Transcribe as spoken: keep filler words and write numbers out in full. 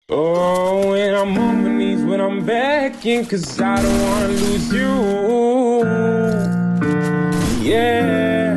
Oh, and I'm on my knees when I'm begging, cause I don't wanna lose you. Yeah.